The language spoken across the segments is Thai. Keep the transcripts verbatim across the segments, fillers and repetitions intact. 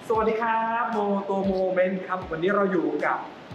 สวัสดีครับโมโตโมเมนต์ครับวันนี้เราอยู่กับ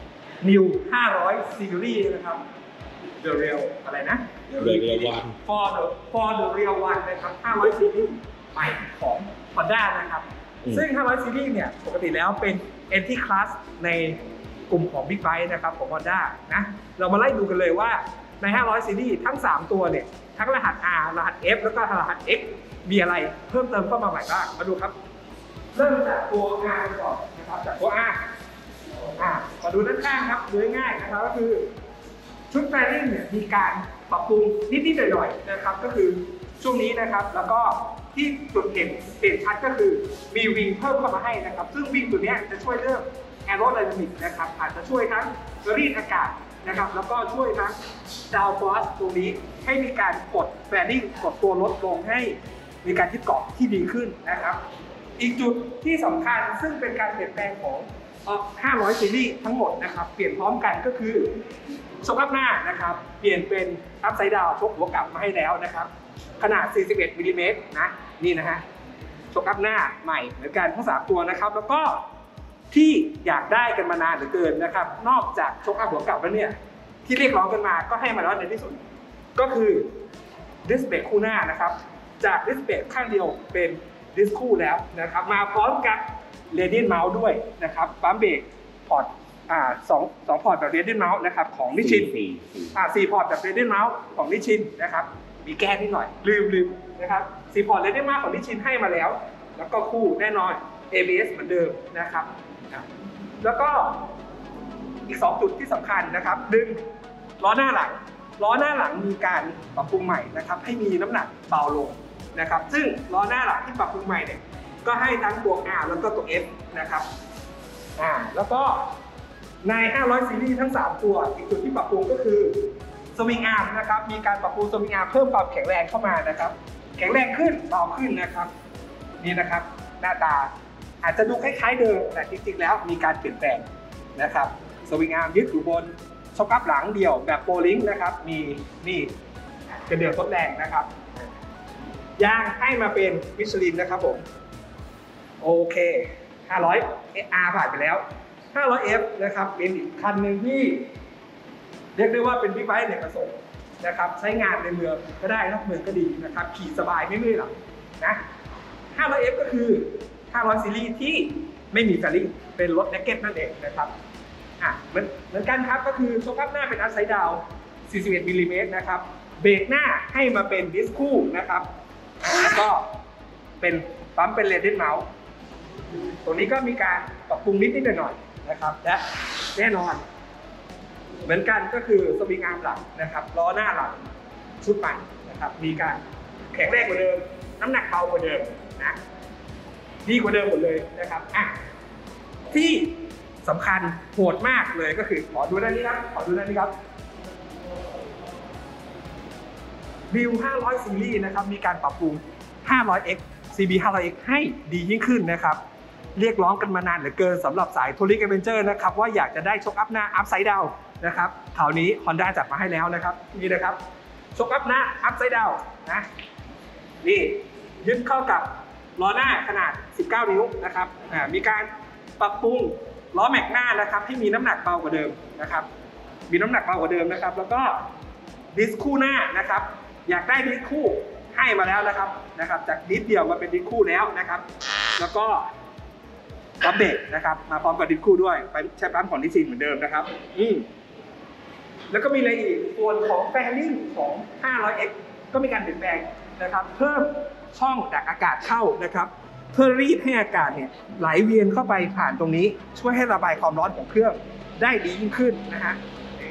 New ห้าร้อย Series นะครับ The Real อะไรนะ The Real One for the for the Real One นะครับห้าร้อย Series ใหม่ของ Honda นะครับซึ่งห้าร้อย Series เนี่ยปกติแล้วเป็น Entry Class ในกลุ่มของ Big Bike นะครับของ Honda นะเรามาไล่ดูกันเลยว่าในห้าร้อย Series ทั้งสามตัวเนี่ยทั้งรหัส R รหัส F แล้วก็รหัส X มีอะไรเพิ่มเติมเข้ามาใหม่บ้างมาดูครับเริ่มจากตัว R ก่อนนะครับจากตัว R อ่ามาดูด้านข้างครับดูง่ายๆนะครับก็คือชุดแฟริ่งเนี่ยมีการปรับปรุงนิดๆหน่อยๆนะครับก็คือช่วงนี้นะครับแล้วก็ที่จุดเด่นเด่นชัดก็คือมีวิงเพิ่มเข้ามาให้นะครับซึ่งวิงตัวนี้จะช่วยเรื่องแอโรไดนามิกนะครับอาจจะช่วยทั้งรีดอากาศนะครับแล้วก็ช่วยทั้งดาวฟอสตรงนี้ให้มีการกดแฟริ่งกดตัวรถลงให้มีการยึดเกาะที่ดีขึ้นนะครับอีกจุดที่สำคัญซึ่งเป็นการเปลี่ยนแปลงของห้าร้อย ซีรีส์ทั้งหมดนะครับเปลี่ยนพร้อมกันก็คือชกอัพหน้านะครับเปลี่ยนเป็นอัพไซด์ดาวชกหัวกลับมาให้แล้วนะครับขนาดสี่สิบเอ็ดมิลลิเมตรนะนี่นะฮะชกอัพหน้าใหม่เหมือนกันทั้งสามตัวนะครับแล้วก็ที่อยากได้กันมานานเหลือเกินนะครับนอกจากชกอัพหัวกลับแล้วเนี่ยที่เรียกร้องกันมาก็ให้มาแล้วในที่สุดก็คือดิสเบรกคู่หน้านะครับจากดิสเบรกข้างเดียวเป็นดิสคู่แล้วนะครับมาพร้อมกับเรเดียนเมาส์ด้วยนะครับปั๊มเบรกพอร์ตอ่าสองสองพอร์ตแบบเรเดียนเมาส์นะครับของนิชินอ่าสี่พอร์ตแบบเรเดียนเมาส์ของนิชินนะครับมีแก้นิดหน่อยลืมลืมนะครับสี่พอร์ตเรเดียนเมาส์ของนิชินให้มาแล้วแล้วก็คู่แน่นอน เอ บี เอส เหมือนเดิมนะครับแล้วก็อีกสองจุดที่สำคัญนะครับดึงล้อหน้าหลังล้อหน้าหลังมีการปรับปรุงใหม่นะครับให้มีน้ำหนักเบาลงนะครับซึ่งล้อหน้าหลังที่ปรับปรุงใหม่เนี่ยก็ให้ทั้งตัว R แล้วก็ตัว F นะครับอ่าแล้วก็ในห้าร้อย ซีรีส์ทั้งสามตัวอีกจุดที่ปรับปรุงก็คือสวิงอาร์มนะครับมีการปรับปรุงสวิงอาร์มเพิ่มความแข็งแรงเข้ามานะครับแข็งแรงขึ้นเบาขึ้นนะครับนี่นะครับหน้าตาอาจจะดูคล้ายๆเดิมแต่จริงๆแล้วมีการเปลี่ยนแปลงนะครับสวิงอาร์มยึดอยู่บนช็อคอัพหลังเดี่ยวแบบโปรลิงนะครับมีนี่กระเดื่องทดแรงนะครับยางให้มาเป็นมิชลินนะครับผมโอเคห้าร้อย อาร์ ผ่านไปแล้วห้าร้อย เอฟ นะครับเป็นอีกคันหนึ่งที่เรียกได้ว่าเป็นบิ๊กไบค์อเนกประสงค์นะครับใช้งานในเมืองก็ได้นอกเมืองก็ดีนะครับขี่สบายไม่เมื่อยหลังนะห้าร้อย เอฟ ก็คือห้าร้อย ซีรีส์ที่ไม่มีแฟลิ่งเป็นรถแน็กเก็ตนั่นเองนะครับอ่ะเหมือนเหมือนกันครับก็คือโชคอัพหน้าเป็นอัพไซด์ดาวน์สี่สิบเอ็ดมิลลิเมตรนะครับเบรกหน้าให้มาเป็นดิสคู่นะครับแล้วก็เป็นปั๊มเป็นเรเดียนเมาส์ตรงนี้ก็มีการปรับปรุงนิดนิดหน่อยๆนะครับและแน่นอนเหมือนกันก็คือสวิงอาร์มหลังนะครับล้อหน้าหลังชุดใหม่นะครับมีการแข็งแรงกว่าเดิมน้ำหนักเบากว่าเดิมนะดีกว่าเดิมหมดเลยนะครับอ่ะที่สำคัญโหดมากเลยก็คือขอดูด้านนี้ครับขอดูด้านนี้ครับวิวห้าร้อย ซีรีส์นะครับมีการปรับปรุง ห้าร้อยเอ็กซ์ ซี บี ห้าร้อยเอ็กซ์ ให้ดียิ่งขึ้นนะครับเรียกร้องกันมานานเหลือเกินสำหรับสายทัวริงแอดเวนเจอร์นะครับว่าอยากจะได้ชกอัพหน้าอัพไซด์ดาวน์นะครับคราวนี้ Honda จัดมาให้แล้วนะครับนี่นะครับชกอัพหน้าอัพไซด์ดาวน์นะนี่ยึดเข้ากับล้อหน้าขนาดสิบเก้านิ้วนะครับอ่ามีการปรับปรุงล้อแม็กหน้านะครับให้มีน้ำหนักเบากว่าเดิมนะครับมีน้ำหนักเบากว่าเดิมนะครับแล้วก็ดิสคู่หน้านะครับอยากได้ดิสคู่ให้มาแล้วนะครับนะครับจากดิสเดียวมาเป็นดิสคู่แล้วนะครับแล้วก็ปั๊มเบรกนะครับมาพร้อมกับดิสคู่ด้วยไปใช้ปั๊มของนิชินเหมือนเดิมนะครับอืมแล้วก็มีอะไรอีกส่วนของแฟลิ่งของ ห้าร้อยเอ็กซ์ ก็มีการเปลี่ยนแปลงนะครับเพิ่มช่องดักอากาศเข้านะครับเพื่อรีดให้อากาศเนี่ยไหลเวียนเข้าไปผ่านตรงนี้ช่วยให้ระบายความร้อนของเครื่องได้ดียิ่งขึ้นนะฮะ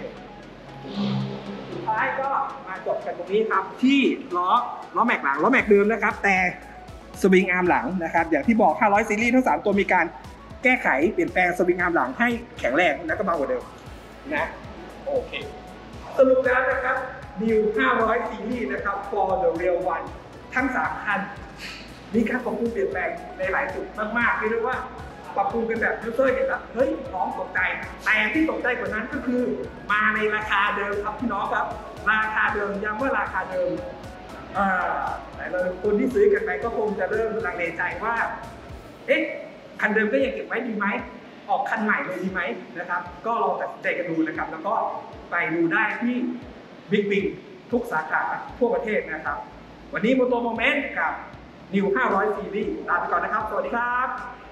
สุดท้ายก็มาจบกันตรงนี้ครับที่ล้อล้อแม็กหลังล้อแม็กเดิมนะครับแต่สวิงอาร์มหลังนะครับอย่างที่บอกห้าร้อยซีรีส์ทั้งสามตัวมีการแก้ไขเปลี่ยนแปลงสวิงอาร์มหลังให้แข็งแรงและก็เบากว่าเดิมนะโอเคสรุปแล้วนะครับ New ห้าร้อย ซีรีส์นะครับ for the real one ทั้งสามคันมีการปรับปรุงเปลี่ยนแปลงในหลายจุดมากๆเรียกได้ว่าปรับปรุงกันแบบยูเซอร์เห็นแล้วเฮ้ยน้องตกใจแต่ที่ตกใจกว่านั้นก็คือมาในราคาเดิมครับพี่น้องครับราคาเดิมย้ำว่าราคาเดิมหลายคนที่ซื้อกันไปก็คงจะเริ่มลังเลใจว่าเอ๊ะคันเดิมก็ยังเก็บไว้ดีไหมออกคันใหม่เลยดีไหมนะครับก็ลองตัดสินใจกันดูนะครับแล้วก็ไปดูได้ที่บิ๊กบิ๊กทุกสาขาทั่วประเทศนะครับวันนี้โมโตโมเมนต์กับ New ห้าร้อย ซีรีส์ลาไปก่อนนะครับสวัสดีครับ